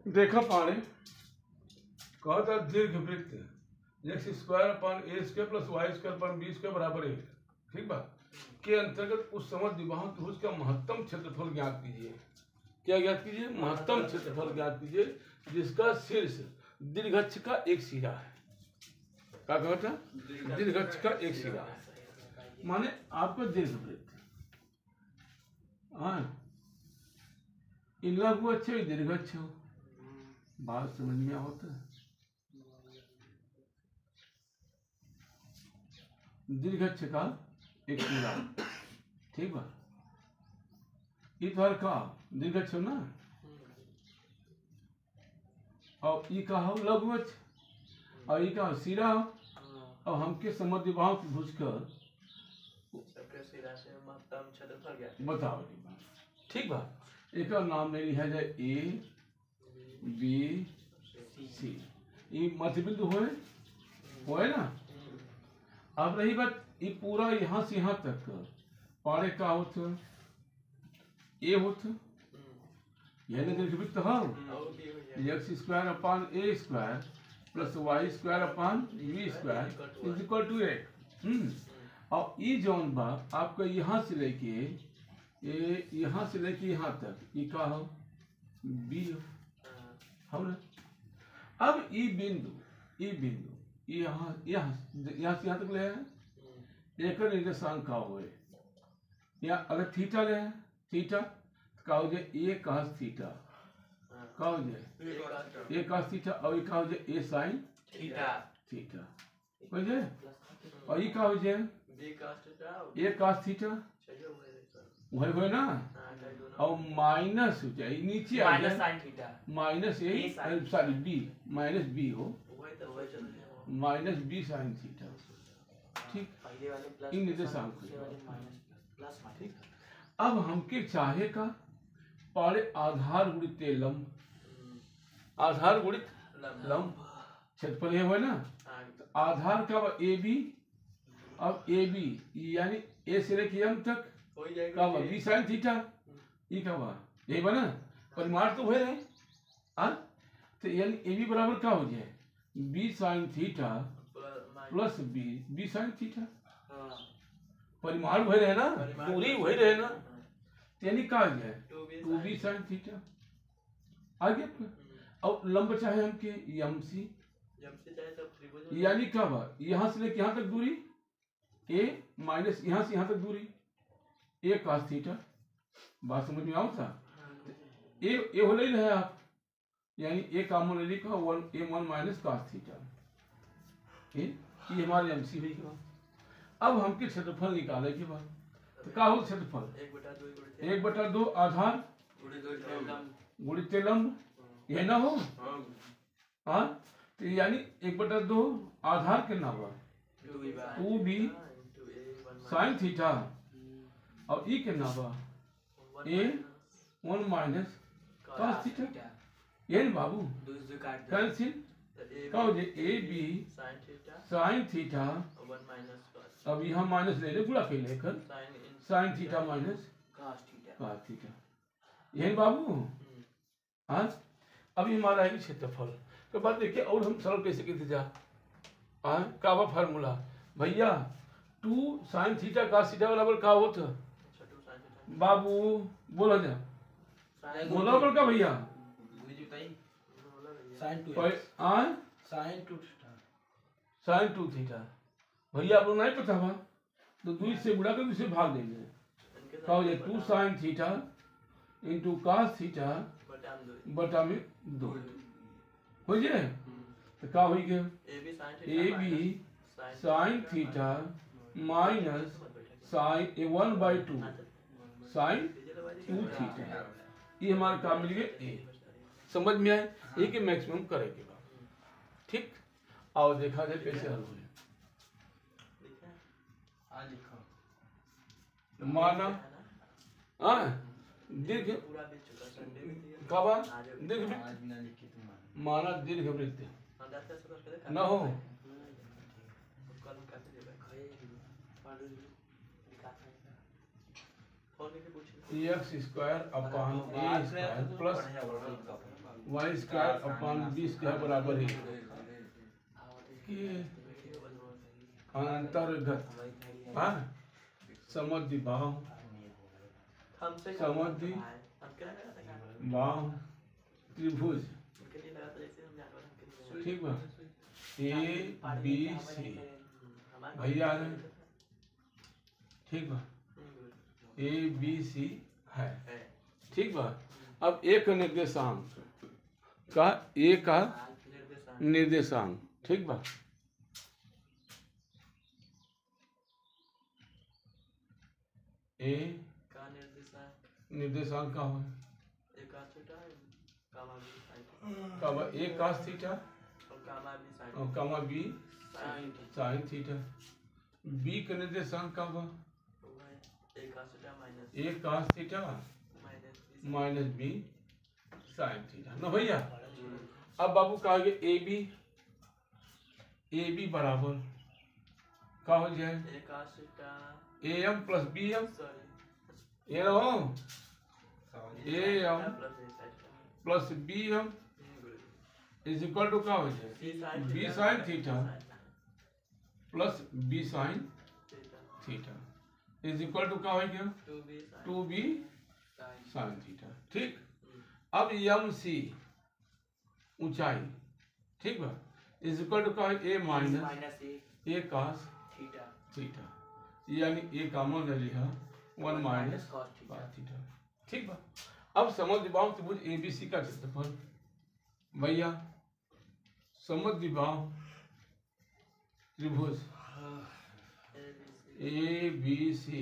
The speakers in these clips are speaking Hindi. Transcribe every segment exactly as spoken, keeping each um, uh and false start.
देखा पाने कहा था दीर्घ वृत्त X square upon A square plus Y square upon B square बराबर एक, ठीक बात के अंतर्गत उस समद्विबाहु त्रिभुज का महत्तम क्षेत्रफल ज्ञात कीजिए। क्या ज्ञात कीजिए? महत्तम क्षेत्रफल ज्ञात कीजिए जिसका शीर्ष दीर्घअक्ष का एक सिरा है। क्या कहा था? दीर्घअक्ष का एक सिरा है, माने आपका दीर्घवृत्त हाँ लघु अक्ष दीर्घअक्ष हो, बात समझ में होता है। दीर्घअक्ष का एक सिरा, ठीक बा। इधर का दीर्घअक्ष ना और ई का हो लघु अक्ष और ई का सिरा हो और हमके समद्विबाहु त्रिभुज का बताओ, ठीक बा। एक नाम ले लिया जाए ए बी सी, ये मध्य बिंदु होए होए ना। अब रही बात ये पूरा यहाँ से यहाँ तक पारे का होत ए होत यह दीर्घवृत्त हो X square upon A square plus Y square upon B square is equal to A. और ये जौन बा आपका यहाँ से लेके ये यहाँ से लेके यहाँ तक ये का हो बी हो, हो ना। अब ये बिंदु ये बिंदु यहाँ यहाँ यहाँ से यहाँ तक ले हैं एक निर्देशांक का हुए या अगर थीटा ले थीटा का हो जाए ए cos थीटा का हो जाए ए cos थीटा और ये का हो जाए ए sin थीटा थीटा हो जाए और ये का हो जाए ए cos थीटा वही हुए ना और माइनस हो जाए नीचे आ जाए minus A sorry B minus B हो माइनस बी साइन थीटा, ठीक। इन निर्देशांक ठीक। अब हमके चाहे का पारे आधार गुणित लंब, आधार गुणित लंब क्षेत्रफल हुए ना। तो आधार का ए बी, अब ए बी यानी ए से लेके एम तक का बी साइन थीटा ई का बा यही बना परिमाण तो हुए रहे आ? तो यानी ए बी बराबर का हो जाए B sine theta plus B B sine theta, परिमाण वही रहे ना, पूरी वही रहे ना। यानी का है टू बी साइन थीटा आगे और लंब चाहे हमके एम सी यानी का बा यहाँ से लेके यहाँ तक दूरी ए माइनस यहाँ से यहाँ तक दूरी ए cos थीटा। बात समझ में आओ था? ए ए हो ले रहे आप यानी ए कॉमन ले लिखा one A one minus cos theta, ये हमारे एमसी हुई के बाद। अब हमके क्षेत्रफल निकाले के बाद तो क्या हो क्षेत्रफल एक बटा दो आधार गुणित लंब ये ना हो हाँ। तो यानी एक बटा दो आधार के ना हुआ टू बी साइन थीटा और ई के ना हुआ A one minus cos theta. ये बाबू कैंसिल का हो जाए ए बी साइन थीटा, अब यहाँ माइनस ले ले गुणा के लेकर sine theta minus cos theta यही बाबू हाँ। अभी हमारा है क्षेत्रफल तो बात देखिए और हम सरल कैसे कहते जा हाँ कावा फार्मूला भैया two sine theta cos theta बराबर का होता बाबू बोला जा बोला बोल का भैया sine two sine two sine two theta भैया आप लोग नहीं पता हुआ तो दूसरे से बुढ़ा कर दूसरे भाग देंगे क्या हो जाए two sine theta into cos theta बटा में दो हो जाए तो क्या हो गया A B sine theta minus sine A one by two sine two theta ये हमारा काम मिल गया ए। समझ में आए ए के मैक्सिमम करेंगे ठीक। आओ देखा जाए कैसे हल हुए। माना हाँ दीर्घ कबा दीर्घ माना दीर्घ वृत्त न हो X square upon A square plus Y square upon B square बराबर है कि अंतर्गत हाँ समद्विबाहु समद्विबाहु त्रिभुज ठीक बा ए बी सी भैया ठीक बा ए बी सी है ठीक बा। अब एक निर्देशांक का ए का निर्देशांक ठीक बा ए का निर्देशांक का हो कामा ए cos थीटा और comma B sin theta. B का निर्देशांक का हुआ A cos theta minus B sin theta ना भैया। अब बाबू कहेंगे ए बी ए बी बराबर का हो जाए A M plus B M ये रहो A M plus B M is equal to का हो जाए B sine theta plus B sine theta is equal to का हो गया टू बी साइन थीटा ठीक। अब एम सी ऊंचाई ठीक बा इज इक्वल टू का A minus A cos theta यानी ए कॉमन ले लिया वन माइनस कॉस थीटा ठीक बा। अब समद्विबाहु त्रिभुज एबीसी का क्षेत्रफल भैया समद्विबाहु त्रिभुज ए बी सी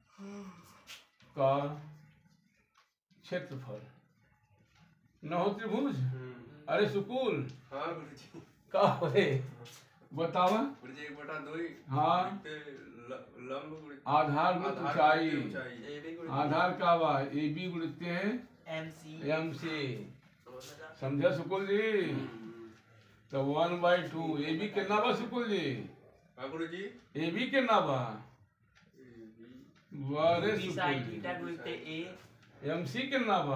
का क्षेत्रफल न हो त्रिभुज अरे सुकूल का होए बतावा हाँ आधार गुणित ऊंचाई आधार का बा ए बी गुणित है एम सी समझा सुकुल जी तो one by two A B कितना बा सुकुल जी ए बी कितना बा बारे सुकुल जी एम सी कितना बा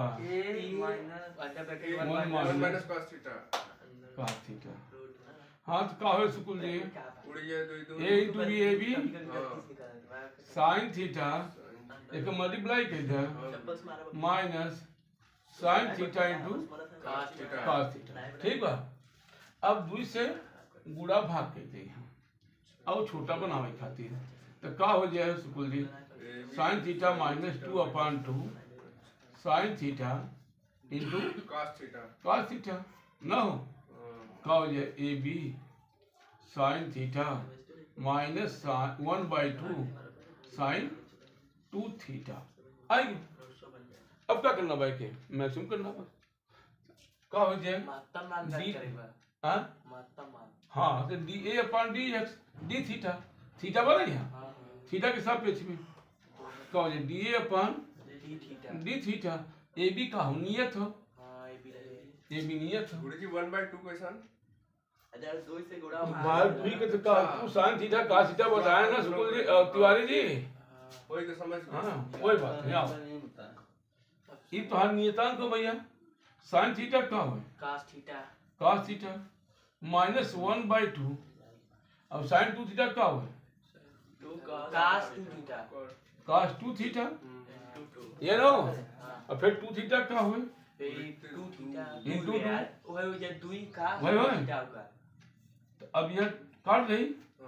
वन माइनस कॉस थीटा हाँ तो का हो Sukul ji A into B A B sine theta एक मल्टीप्लाई कर दे minus sine theta into cos theta ठीक बा। अब दुई से गुड़ा भाग करते हैं अब छोटा बनावे खातिर तो का हो जाए Sukul ji sine theta minus two upon two sine theta into cos theta ना हो का हो जाए A B sine theta minus one by two sine two theta आएगी। अब क्या करना भाई के मैक्सिमम करना बस का हो जाए डी हाँ हाँ तो D A upon D X D theta theta बना यहाँ थीटा के सापेक्ष में का हो जाए D A upon D theta A B का हो नियत हो ए बी नियत हो वन बाई टू क्वेश्चन बाहर भी के तो का तू साइन थीटा cos थीटा बताया ना सुकुल जी तिवारी जी वही तो समझ हाँ वही बात है आप ये तो हर नियतांक को भैया साइन थीटा का हो cos theta cos theta minus one by two अब साइन टू थीटा का हो cos two theta cos two theta ये नो और फिर टू थीटा का हो टू थीटा इंटू वही हो जाए दुई का वही वही थीटा होगा तो अब यहाँ काट दे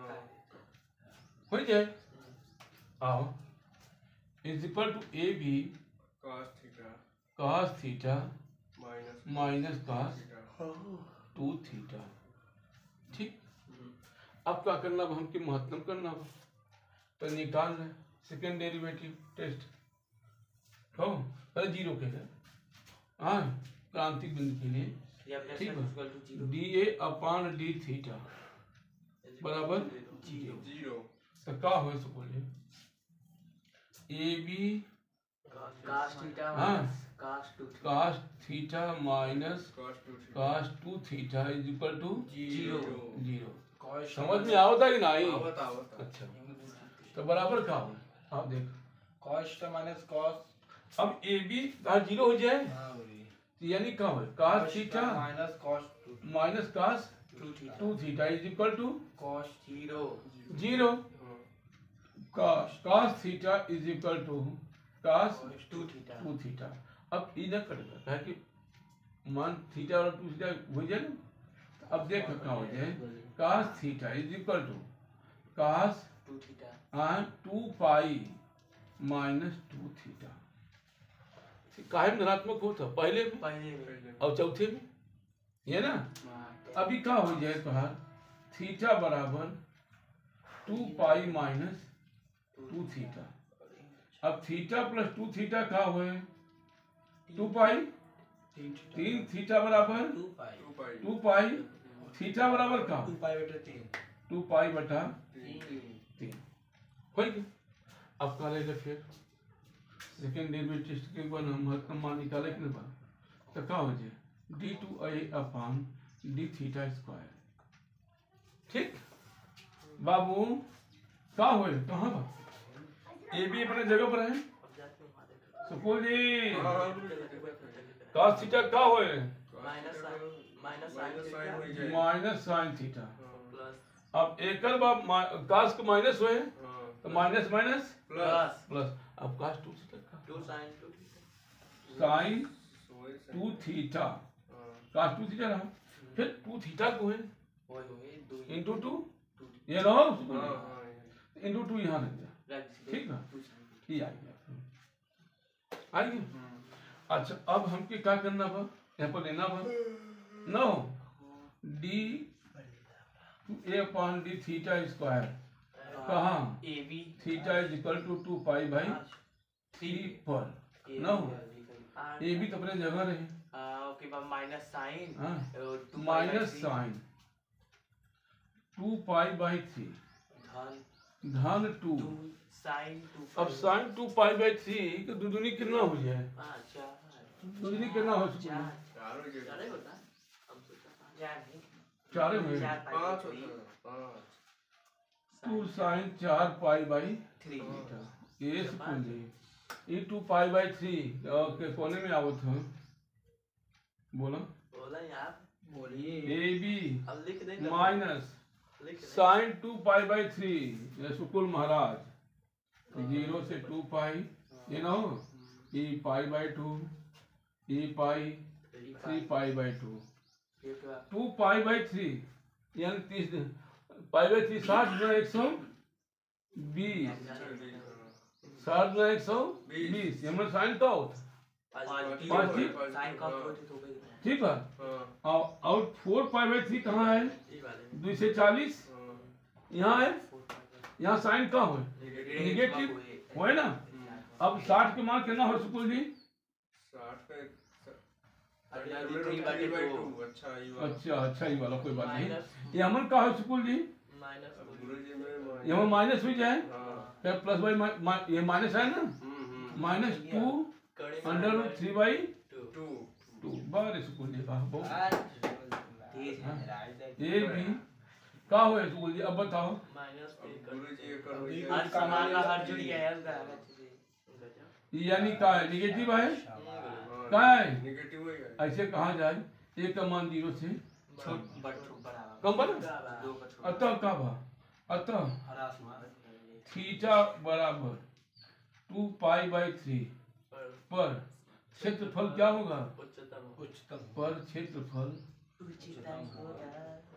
हो जाए आओ is equal to A B cos theta cos theta minus minus cos two theta ठीक। अब क्या करना अब हमके महत्तम करना हो तो निकाल रहे सेकेंड डेरिवेटिव टेस्ट हो अरे जीरो के है हाँ क्रांतिक बिंदु के लिए ठीक है D A upon D theta बराबर जीरो तो क्या हो इसको बोलिए ए बी cos थीटा हाँ cos two cos theta minus cos two cos two theta is equal to zero zero समझ में आवता कि नहीं आवता आवता अच्छा तो बराबर क्या हो आप देख cos का माइनस cos अब ए बी कहा जीरो हो जाए यानी का हो cos theta minus cos two minus cos two theta two theta is equal to cos zero zero cos cos theta is equal to cos two theta two theta. अब ई न करेगा है कि मान थीटा और टू थीटा हो जाए ना, तो अब देख क्या हो जाए cos theta is equal to cos two theta and two pi minus two theta. काहे में धनात्मक होता पहले में पहले में और चौथे में, ये ना। अभी क्या हो जाए कहा थीटा बराबर two pi minus two theta. अब थीटा प्लस टू थीटा क्या हुए टू पाई, तीन थीटा बराबर two pi two pi two pi, theta बराबर का टू पाई बटे तीन टू पाई बटा तीन तीन हो गया। अब क्या लेगा फिर सेकेंड डेरिवेटिव के बाद हम महत्तम मान निकाले कि ना, तो क्या हो जाए D two I upon D theta square. ठीक बाबू क्या हुए कहाँ बा ए भी अपने जगह पर है सुकुल जी cos थीटा क्या हुए माइनस माइनस माइनस साइन हो जाए माइनस साइन थीटा। प्लस अब एकल बाब cos के माइनस हुए हाँ तो माइनस माइनस प्लस प्लस। अब cos टू थीटा का two sine two theta sine सोए टू थीटा हाँ cos टू थीटा रहा, फिर टू थीटा को है वही हुए दो इंटू टू टू ये लो हाँ हाँ इंटू टू यहाँ लग गया रख दीजिए ठीक ना? टू साइन ये आ गया आ गया। अच्छा अब हमके क्या करना बा यहाँ पर लेना बा नो D A upon D theta square कहाँ A B theta is equal to two pi by three पर नो ए भी तो अपने जगह रहे ओके बाद माइनस साइन हाँ minus sine two pi by three धन धन टू टू साइन टू अब sine two pi by three तो दुदुनी कितना हो जाए अच्छा दुदुनी कितना हो सकती चार है चार हो चार ही जाए होता हम सोचा चार नहीं चार हुए चार पाँच पाई होता है पाँच टू साइन चार पाई बाई थ्री थीटा ये सुकून जी ये टू पाई बाई थ्री के कोने में आवत हो बोलो बोला यार बोलिए ए बी अब लिख देंगे माइनस लिख देंगे sine two pi by three ये सुकुल महाराज जीरो से टू पाई ये ना हो ई पाई बाई टू ई pi three pi by two two pi by three यानी तीस पाई बाई थ्री साठ गुना एक सौ बीस साठ गुना एक सौ बीस हमने साइन का होता पाँच ठीक? साइन का प्रोजेक्ट हो गया ठीक है हाँ और और फोर पाई बाई थ्री कहाँ है ये वाले दो से चालीस हाँ यहाँ है यहाँ साइन का हो नेगेटिव हुए ना। अब साठ के मान कितना हो सुकुल जी साठ पे अगला थ्री बाई टू अच्छा ये वाला अच्छा अच्छा ये वाला कोई बात नहीं माइनस ये अमन का हो सुकुल जी माइनस अब गुरुजी में यहाँ माइनस हो जाए हाँ फिर प्लस बाई ये माइनस है ना हम्म हम्म minus two under root three by two two बार सुकुल जी वाह बहुत तेज है ये भी का हो सुकुल जी अब बताओ माइनस गुरुजी ये कर रही हर है समान का हर जुड़ गया है उसका यानी का है निगेटिव है हाँ, का है नेगेटिव हो गया ऐसे कहा जाए एक का मान जीरो से छोट बड़ बड़ा कम बना दो का छोटा अतः का भा अतः हरा आसमान थीटा बराबर टू पाई बाई थ्री पर पर क्षेत्रफल क्या होगा उच्चतम उच्चतम पर क्षेत्रफल उच्चतम होगा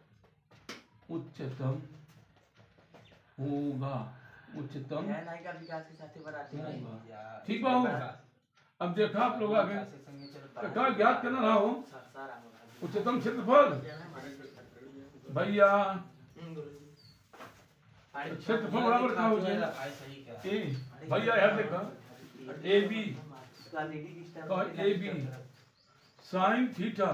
उच्चतम होगा उच्चतम है नाई का विकास के साथ ही बढ़ाते हैं होगा ठीक बा अब देखा आप लोग आगे संगे तो क्या ज्ञात करना रहा हो सारा उच्चतम क्षेत्रफल भैया क्षेत्रफल बराबर क्या हो जाएगा सही क्या ए भैया यार देखा ए बी का A B sine theta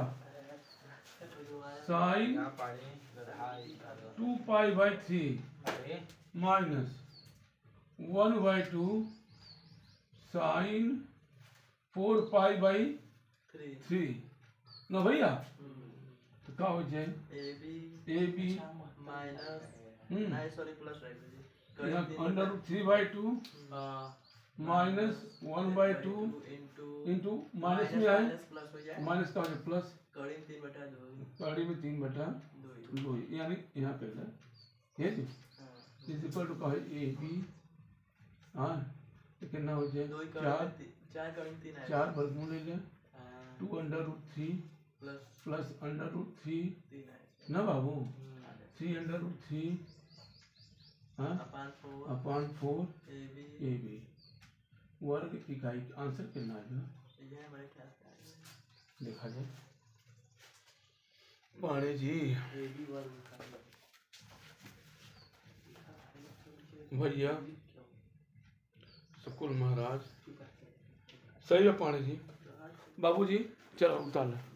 sine क्या पाए गधाई टू पाई बाई थ्री अरे minus one by two sine four pi by three three ना भैया तो क्या हो जाए A B A B minus हम्म नहीं सॉरी प्लस रख दीजिए यहाँ under root three by two minus one by two into into minus में आए माइनस प्लस हो जाए माइनस का हो जाए प्लस कड़ी में तीन बटा दो कड़ी में तीन बटा दो दो यानी यहाँ पे है ये चीज हाँ इज इक्वल टू का है ए बी हाँ तो कितना हो जाए दो ही कड़ी चार में ती- चार कड़ी में तीन आएगा चार वर्गमूल ले जाए हाँ, two under root three plus plus under root three तीन आएगा ना बाबू हम्म, थ्री अंडर रूट थ्री हाँ upon four upon four A B A B वर्ग इकाई आंसर कितना आएगा ये हमारे क्लास का है देखा जाए पाड़े जी ए बी वर्ग का भैया शुक्ल महाराज सही है पाड़े जी बाबूजी चलो उतार लो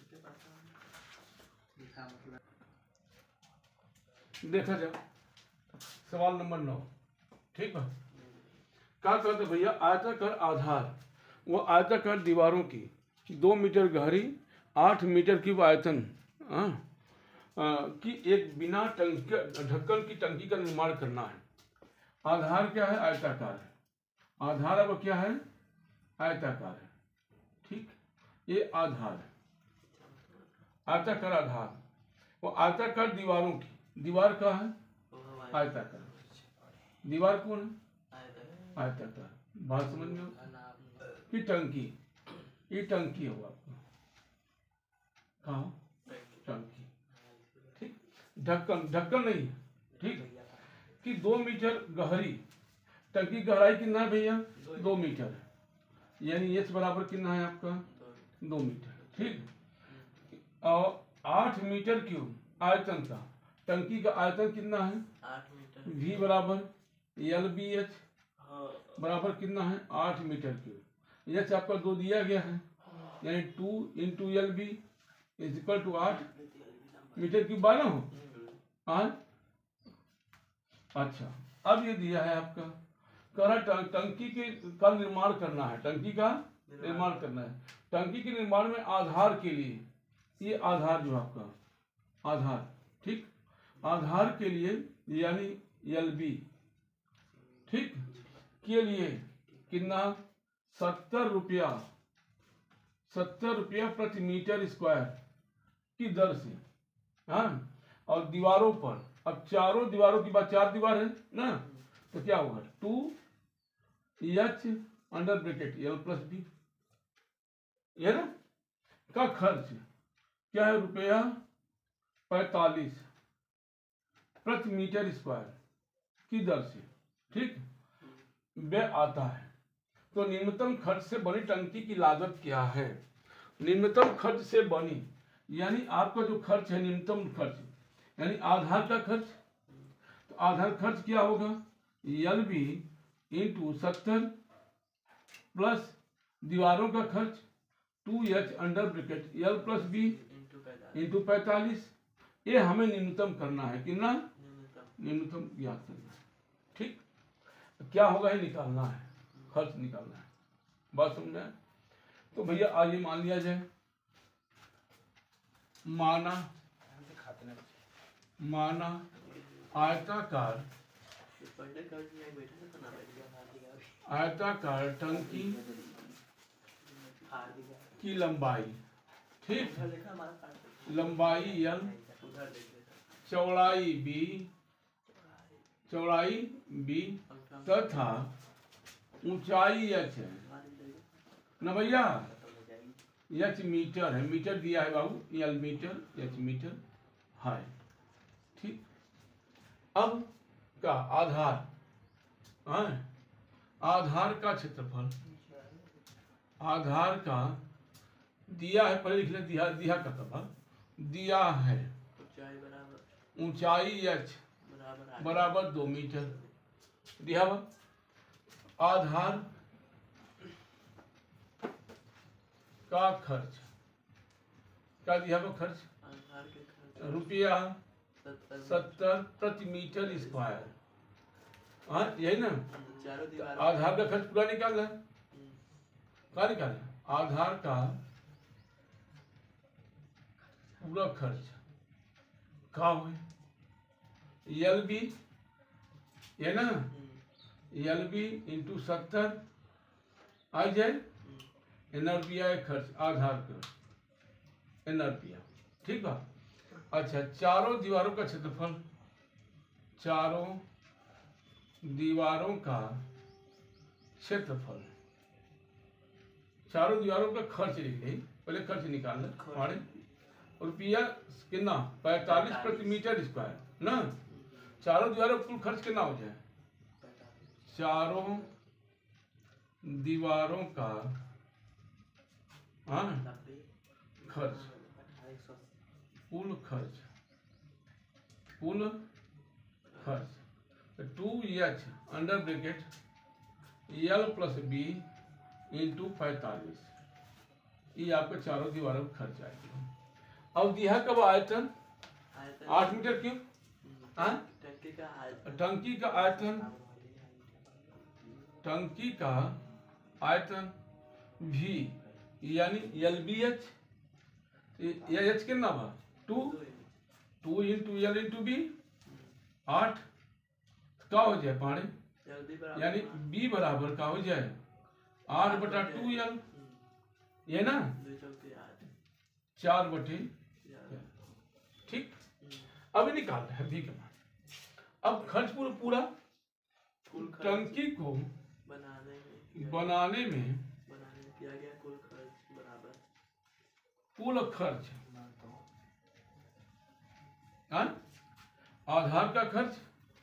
देखा जाए सवाल नंबर नौ ठीक है क्या कहते भैया आयताकार आधार वो आयताकार दीवारों की दो मीटर गहरी आठ मीटर की वो आयतन हाँ, आ, की एक बिना टंकी ढक्कन की टंकी का निर्माण करना है। आधार क्या है आयताकार है आधार अब क्या है आयताकार है ठीक ये आधार है आयताकार आधार वो आयताकार दीवारों की दीवार का है आयताकार दीवार कौन है आयताकार बात समझ में कि टंकी ये टंकी होगा आपका कहाँ टंकी ठीक ढक्कन ढक्कन नहीं है ठीक कि दो मीटर गहरी टंकी गहराई कितना है भैया दो मीटर है यानी एच बराबर कितना है आपका दो मीटर ठीक और आठ मीटर क्यूब आयतन का टंकी का आयतन कितना है आठ मीटर वी बराबर एल बी एच हाँ बराबर कितना है आठ मीटर क्यूब एच आपका दो दिया गया है यानी two into L B is equal to आठ मीटर क्यूब बारह हो आठ अच्छा अब ये दिया है आपका कह रहा है टंकी के का निर्माण करना है टंकी का निर्माण करना है टंकी के निर्माण में आधार के लिए ये आधार जो आपका आधार ठीक आधार के लिए यानी एल बी ठीक के लिए कितना सत्तर रुपया सत्तर रुपया प्रति मीटर स्क्वायर की दर से हाँ और दीवारों पर अब चारों दीवारों की बात चार दीवार है ना तो क्या होगा two H under bracket L plus B ये ना का खर्च क्या है रुपया पैतालीस प्रति मीटर स्क्वायर की दर से ठीक व्यय आता है। तो न्यूनतम खर्च से बनी टंकी की लागत क्या है न्यूनतम खर्च से बनी यानी आपका जो खर्च है न्यूनतम खर्च यानी आधार का खर्च तो आधार खर्च क्या होगा एल बी इंटू सत्तर प्लस दीवारों का खर्च two H under bracket L plus B into पैंतालीस इंटू पैंतालीस ये हमें न्यूनतम करना है कितना न्यूनतम न्यूनतम ज्ञात करना है ठीक क्या होगा ये निकालना है खर्च निकालना है बात समझ में तो भैया आइए मान लिया जाए माना माना आयताकार पढ़ने कर दिया बैठे तो ना बैठ गया हार दिया आयताकार टंकी हार दिया की लंबाई ठीक उधर देखा हमारा पास लंबाई एल उधर देख लेता चौड़ाई बी चौड़ाई बी तथा ऊंचाई एच है ना भैया एच मीटर है मीटर दिया है बाबू एल मीटर एच मीटर है ठीक अब का आधार हाँ आधार का क्षेत्रफल आधार का दिया है पहले लिख ले दिया दिया का तब दिया है ऊंचाई बराबर ऊंचाई एच बराबर आठ बराबर दो मीटर दिया हुआ आधार का खर्च क्या दिया हुआ खर्च आधार के खर्च रुपया सत्तर सत्तर प्रति मीटर स्क्वायर हाँ यही ना चारों दीवार आधार का खर्च पूरा निकालना है क्या निकालना आधार का पूरा खर्च का हुए एल बी ये ना एल बी इंटू सत्तर आ जाए एन रुपया है खर्च आधार कार्ड एन रुपया, ठीक बा। अच्छा, चारों दीवारों का क्षेत्रफल, चारों दीवारों का क्षेत्रफल, चारों दीवारों का खर्च लिख ली, पहले खर्च निकाल ले। रुपया कितना पैंतालीस प्रति मीटर स्क्वायर ना। चारों दीवारों का कुल खर्च कितना हो जाए, चारों दीवारों का हाँ खर्च, कुल खर्च, कुल खर्च two H under bracket L plus B into पैंतालीस, ये आपका चारों दीवारों का खर्च आएगा। अब दिया कब आयतन आठ मीटर क्यूब, हाँ टंकी का आयतन, टंकी का आयतन भी यानी एल बी एच, एच कितना बा two, two into L into B आठ, क्या हो जाए पानी, यानी बी बराबर का हो जाए आठ बटा टू एल, ये ना चार बटे, ठीक। अभी निकाल रहे हैं बी का मान। अब खर्च पूरा पूरा टंकी को बनाने में बनाने में बनाने में किया गया कुल खर्च बराबर कुल खर्च, हाँ आधार का खर्च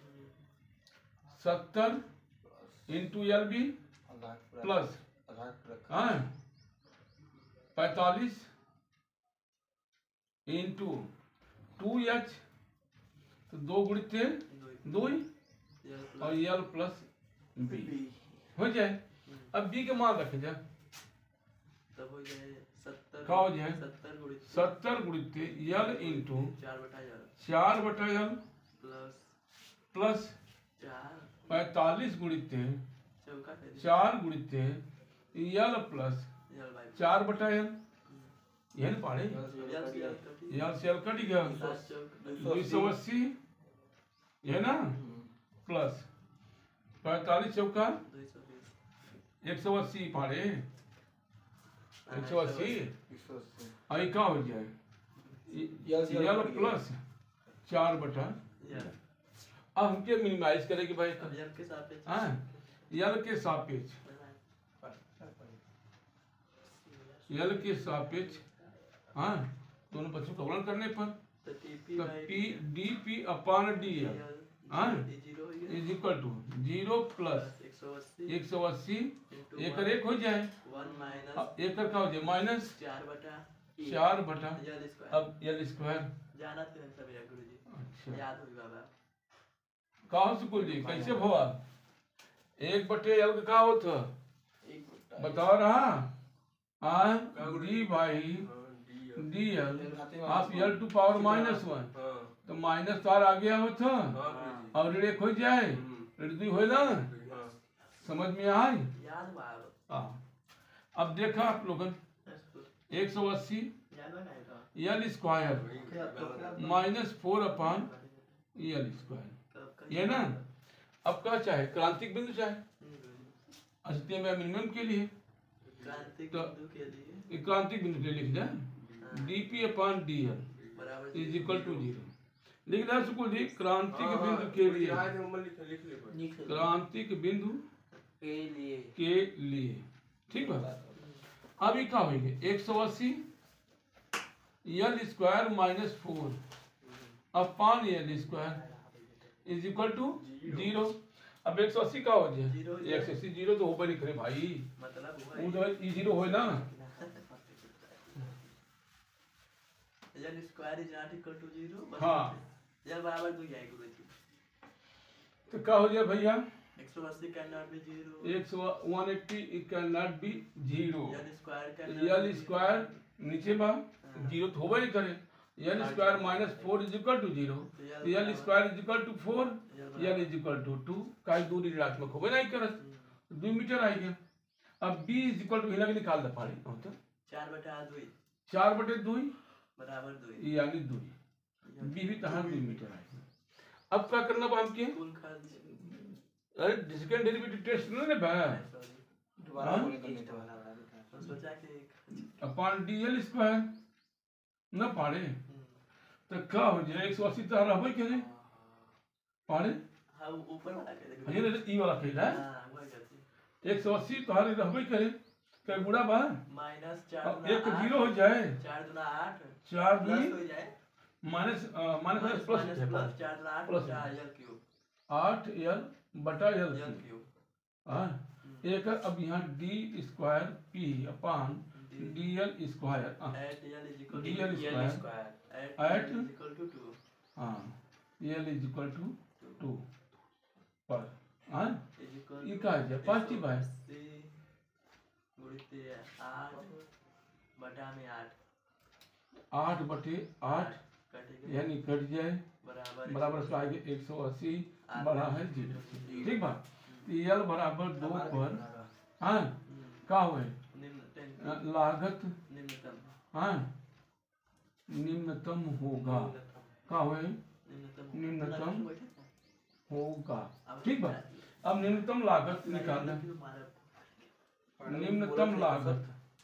सत्तर इंटू एल बी प्लस हाँ पैतालीस इंटू टू एच, तो दो गुणित दो और एल प्लस बी हो जाए। अब बी के मान रखे जाए, तब हो जाए सत्तर, क्या हो जाए सत्तर गुणित सत्तर गुणित एल इंटू चार बटा एल चार बटा एल प्लस प्लस चार पैतालीस गुणित चौका कर चार गुणित एल प्लस एल बाई चार बटा एल, यह ना पढ़े एल एल से एल कट गया दो सौ अस्सी, है ना प्लस पैतालीस चौका दो सौ बीस एक सौ अस्सी पढ़े, एक सौ अस्सी आई का हो जाए एल प्लस चार बटा, अब हमके मिनिमाइज करेंगे भाई, एल के सापेक्ष हाँ एल के सापेक्ष, एल के सापेक्ष हाँ दोनों पक्षों का गुणन करने पर तो टीपी तो by P D P upon D L हाँ is equal to zero plus एक सौ अस्सी एक सौ अस्सी एक एक हो जाए, वन माइनस अब एक का हो जाए माइनस चार बटा चार बटा एल स्क्वायर। अब एल स्क्वायर, जाना थे हम सब गुरु जी, अच्छा याद होगी बाबा कहाँ से कुल जी कैसे हुआ, एक बटे एल का क्या होता बताओ रहा हाँ डी बाई डी एल आप L two power minus one, तो माइनस तार आ गया होता और ऋण एक हो जाए, ऋण दुई हो ना, समझ में आए याद बाबा हाँ। अब देखा आप लोगन एक सौ अस्सी याद बनाएगा L square minus four upon L square, ये ना। अब क्या चाहे क्रांतिक बिंदु चाहे अस्तित्व में मिनिमम के लिए, क्रांतिक तो बिंदु के लिए क्रांतिक बिंदु के लिए लिख जाए D P upon D L बराबर इज इक्वल टू जीरो, लिख रहा सुकुल जी क्रांतिक बिंदु के लिए, क्रांतिक बिंदु के लिए के लिए, ठीक है। अभी क्या होंगे एक सौ अस्सी L square minus four upon L square is equal to zero. अब एक सौ अस्सी का हो जाए एक सौ अस्सी जीरो तो हो नहीं करे भाई, मतलब हुआ वो तो ई जीरो हो ना, L square is not equal to zero, हाँ एल बराबर दो जाए गुरु जी, तो क्या हो जाए भैया एक सौ अस्सी कैन नॉट बी जीरो, एक सौ one eighty it can not be zero, L square can L square नीचे बा जीरो तो होबे नहीं करे, L square minus four is equal to zero, L square is equal to four, L is equal to two, का दूरी ऋणात्मक होबे नहीं करत, दो मीटर आई गया। अब b इज इक्वल टू हिला के निकाल दे पानी होता चार बटा दो चार बटे दो बराबर दो यानी दूरी, b भी तहां दो मीटर आई। अब क्या करना बा हमके, कुल खर्च अरे सेकंड डेरिवेटिव टेस्ट ना रे बा, दोबारा हाँ? बोले करने तो तो सोचा कि अपान डी एल स्क्वायर न पाड़े तो का हो जाए एक सौ अस्सी तो रहबे करे पाड़े हाँ ऊपर वाला के देखो ये ना ई वाला खेल है हाँ वही करती एक सौ अस्सी तो हर रहबे करे कई बुढ़ा बा माइनस चार अब दुना एक आठ, जीरो हो जाए चार दुना आठ चार प्लस दुई हो जाए माइनस अ, माइनस माइनस प्लस माइनस है प्लस चार दुना आठ प्लस चार यल क्यूब आठ एल बटा एल यल क्यूब हाँ एक अब यहाँ D square P upon D L square हाँ eight L is equal D two L square eight at- is equal to two हाँ L is equal to two पर हाँ इज इक्वल ये का है पॉजिटिव है गुणित आठ बटा में आठ आठ बटे आठ कटेगा यानी कट जाए बराबर बराबर का आगे एक सौ अस्सी बड़ा है जीरो ठीक बा एल बराबर दो पर हाँ का हुए निम्न टेन लागत निम्नतम हाँ निम्नतम होगा का हुए निम्नतम निम्नतम होगा ठीक बा अब निम्नतम लागत निकालना निम्नतम लागत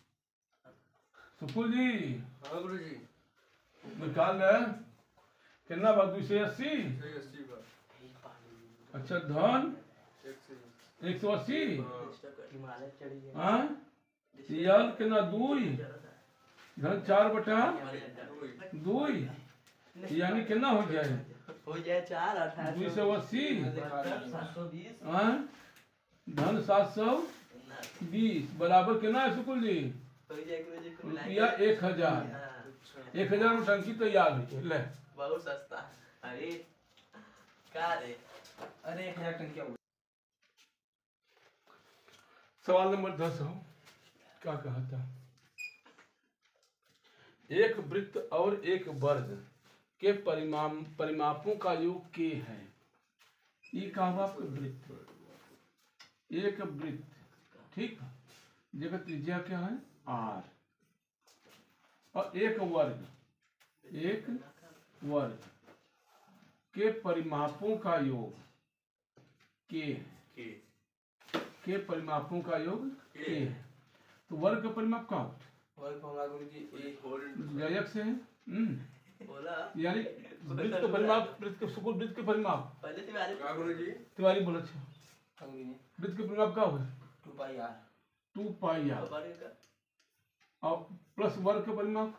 सुकुल जी हाँ गुरु जी निकाल रहे कितना बा दो सौ अस्सी सही अस्सी बार अच्छा धन एक सही एक सौ अस्सी हाँ हिमालय चढ़ी है हाँ यल कितना दुई धन चार बटा दुई यानी कितना हो जाए हो जाए चार अठारह दो सौ अस्सी सात सौ बीस हाँ धन सात सौ बीस बराबर कितना है सुकुल जी हो जाए एक बजे को रुपया एक हजार हाँ, एक हजार में टंकी तैयार है ले बहुत सस्ता अरे का रे अरे एक हजार टंकी हो सवाल नंबर दस हो क्या कहा था एक वृत्त और एक वर्ग के परिमाप परिमापों का योग के है ये कहा आपका वृत्त एक वृत्त ठीक जगह त्रिज्या क्या है आर और एक वर्ग एक वर्ग के परिमापों का योग के है के परिमापों का योग के है तो वर्ग का परिमाप का वर्ग फॉर्मूला गुरु जी ए जयक से है हम्म बोला यानी वृत्त का परिमाप वृत्त के सुकुल वृत्त के परिमाप पहले तुम्हारे क्या गुरु जी तिवारी बोला अच्छा गुरु जी वृत्त के परिमाप का हुआ two pi are two pi R वर्ग का और प्लस वर्ग का परिमाप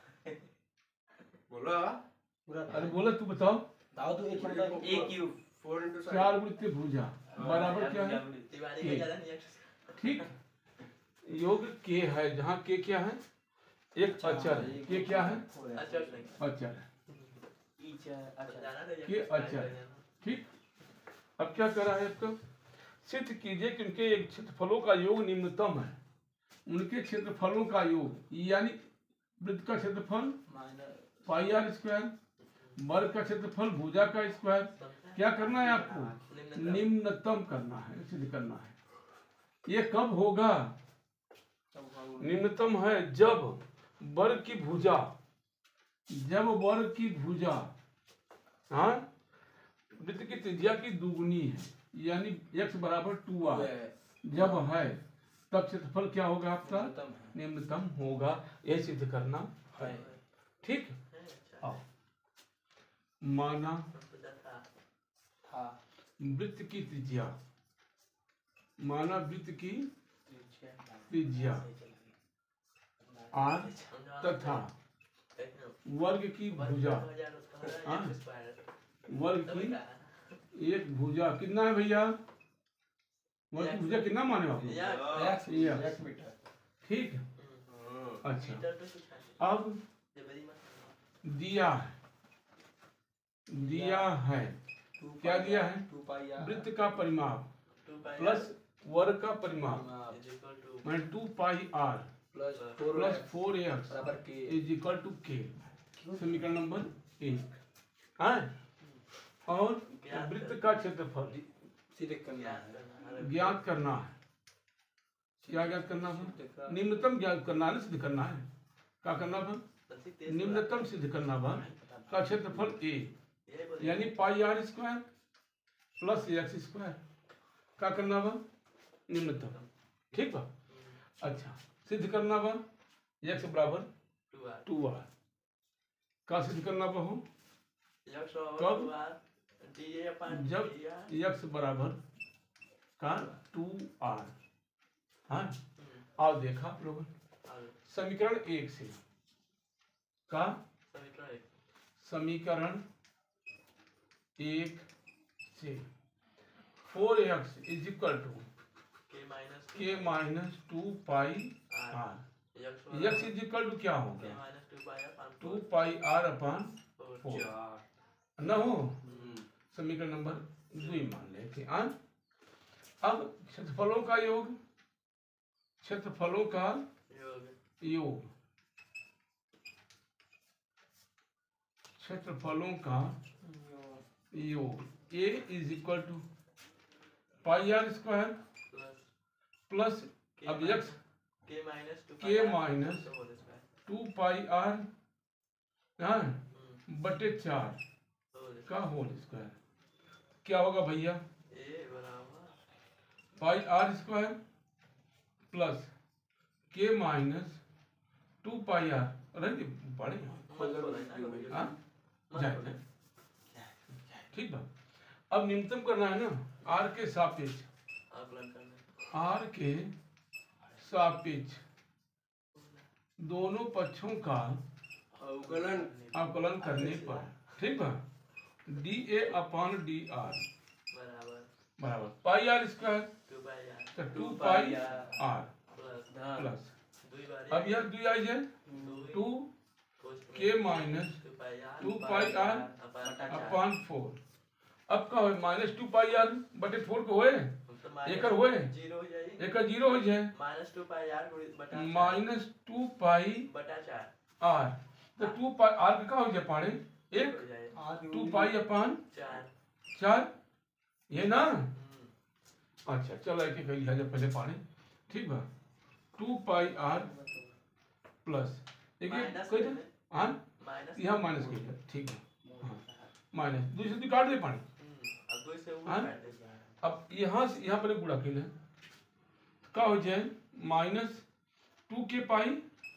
बोला पूरा अरे बोला तू बताओ दाओ तो एक मतलब ए क्यूब फोर इंटू चार वृत्त भुजा बराबर क्या है तिवारी का ज्यादा नहीं ठीक योग के है जहाँ के क्या है एक अचर है के क्या है अच्छा नहीं अचर है ईचा अच्छा जाना था के अचर ठीक अब क्या करा है आपका सिद्ध कीजिए कि उनके एक क्षेत्रफलों का योग निम्नतम है उनके क्षेत्रफलों का योग यानी वृत्त का क्षेत्रफल माइनस पाई आर स्क्वायर वर्ग का क्षेत्रफल भुजा का स्क्वायर क्या करना है आपको निम्नतम करना है सिद्ध करना है ये कब होगा निम्नतम है जब वर्ग की भुजा जब वर्ग की भुजा हाँ वृत्त की त्रिज्या की दुगुनी है यानी x बराबर टू आर जब है तब क्षेत्रफल क्या होगा आपका निम्नतम होगा यह सिद्ध करना है ठीक आओ माना था वृत्त की त्रिज्या माना वृत्त की त्रिज्या आर तथा वर्ग की भुजा हाँ? वर्ग की एक भुजा कितना है भैया वर्ग की भुजा कितना माने आप एक्स Yes. एक्स मीटर ठीक है हाँ अच्छा अब दिया है दिया है क्या दिया है टू पाई आर वृत्त का परिमाप प्लस वर्ग का परिमाप मैंने two pi r plus four plus four x बराबर के इज इक्वल टू के समीकरण नंबर एक हाँ और वृत्त का क्षेत्रफल सिद्ध करना है ज्ञात करना है क्या ज्ञात करना है निम्नतम ज्ञात करना है सिद्ध करना है क्या करना है निम्नतम सिद्ध करना है का क्षेत्रफल ए यानी pi r square plus x square क्या करना है निम्नतम ठीक बा। अच्छा सिद्ध करना बा एक्स बराबर टू आर टू आर का सिद्ध करना बा हो एक्स ओवर कब? Two r d A upon जब डी आर एक्स बराबर का टू आर। हाँ आओ देखा आप लोगों समीकरण एक से का समीकरण एक समीकरण एक से four x is equal to k minus k minus two pi r r x x is equal to क्या हो के गया minus two pi upon two pi r upon four चार न हो समीकरण नंबर दो मान लेते हैं। अब क्षेत्रफलों का योग क्षेत्रफलों का योग योग क्षेत्रफलों का योग a is equal to pi r square plus plus k अब minus- x k minus two k minus whole square two pi r हाँ बटे चार होल का होल स्क्वायर क्या होगा भैया ए बराबर pi r square plus k minus two pi r अरे बड़े हाँ जाए जाए ठीक बा। अब न्यूनतम करना है ना आर के सापेक्ष आकलन करना आर के सापेक्ष दोनों पक्षों का अवकलन अवकलन करने पर ठीक है D A upon d r बराबर बराबर pi r square two pi r तो two pi r plus plus दुई बार अब यह दुई आई जाए two k minus two pi are two pi r upon four अब का होए माइनस टू पाई आर बटे फोर को होए एकर होए जीरो हो जाई एकर जीरो हो जाए माइनस टू पाई आर बटा माइनस टू पाई बटा चार आर तो टू पाई आर का हो जाए पाड़े एक हो जाए टू पाई अपॉन चार चार ये ना हम्म, अच्छा चलो एक एक लिखा जाए पहले पाड़े ठीक बा टू पाई आर प्लस एक माइनस कोई में- हाँ माइनस यहाँ माइनस के लिए ठीक है हाँ माइनस दूसरे से काट दे पानी हम्म, अब दो से वो हाँ? काट दे अब यहाँ से यहाँ पर गुणा के लिए क्या हो जाए माइनस टू के पाई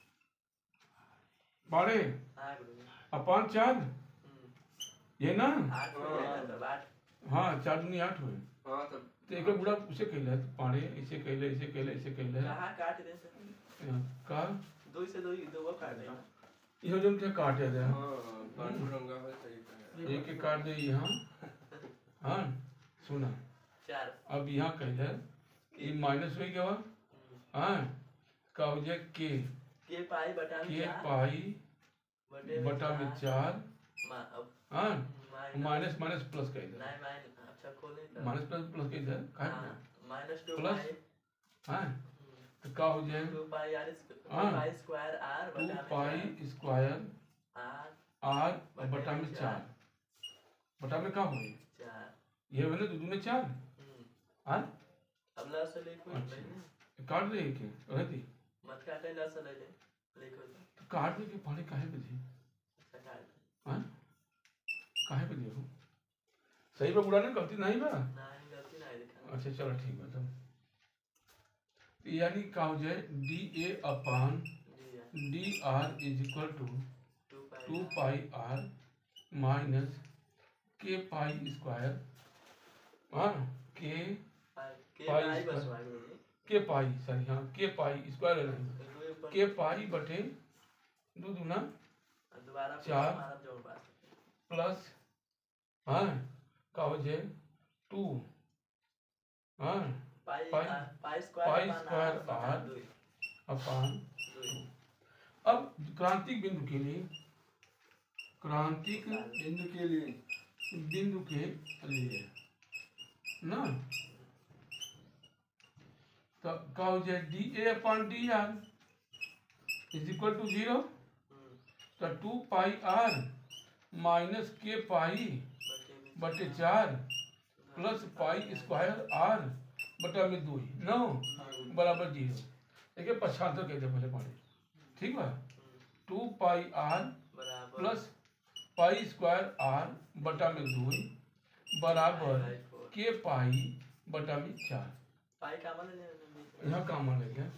बारह हाँ गुरु अपान चार हम्म, ये ना आठ हो जाएगा तब आठ हाँ चार दूनी आठ हुए हाँ तब तो एक गुणा उसे कहले पाड़े इसे कहले इसे कहले इसे कहले कहाँ काट दे सर का दो से दो दो वो काट देगा इहो जम के काटे दे हाँ पांडुरंगा है सही कहा एक एक काट दे यहाँ हाँ सुना चार अब यहाँ कहले ये माइनस हो गया हम्म, हाँ का हो जाए के के पाई बटा में के चार पाई बटे बटा में चार मा अब हाँ माइनस माइनस माइनस प्लस कह दे नहीं माइनस अच्छा खोले तो माइनस प्लस प्लस कह दे हाँ, काट माइनस टू प्लस पाई हाँ तो का हो जाए टू पाई आर हाँ। पाई स्क्वायर आर टू बटा में पाई स्क्वायर आर आर बटा में चार बटा में का हुए चार ये वाले दो दूने चार हम्म, हाँ अब लस से लिखो अच्छा। पहले काट दे के रहती मत काटे लस से ले ले लिखो तो तो काट दे के पानी काहे पे दी अच्छा काट हाँ काहे पे दी हो सही पे बुरा नहीं गलती नहीं बा नहीं गलती नहीं लिखा अच्छा चलो ठीक है तब तो यानी का हो जाए डी ए अपान जी यार d r is equal to two pi two pi r minus k pi square हाँ के पाई के पाई पाई स्क्वायर। बस वाली है के पाई सॉरी हाँ के पाई स्क्वायर नहीं तो दो ऊपर के पाई बटे दो दूना दोबारा चार। हमारा जोड़ बात प्लस हाँ का हो जाए टू हाँ pi pi- r- pi square pi upon square बटा आर। दो अपान दो अब क्रांतिक बिंदु के लिए क्रांतिक बिंदु के लिए बिंदु के लिए ना तो का हो जाए D A upon d r is equal to zero hmm, तो two pi r minus k पाई बटे में बटे चार प्लस पाई स्क्वायर आर बटा में दो नौ बराबर जीरो देखिए पछातर कहते पहले पानी ठीक बा टू पाई आर बराबर प्लस पाई स्क्वायर आर बटा में दो बराबर पाई फोर। के पाई बटा में चार पाई का मतलब यहाँ कॉमन ले गया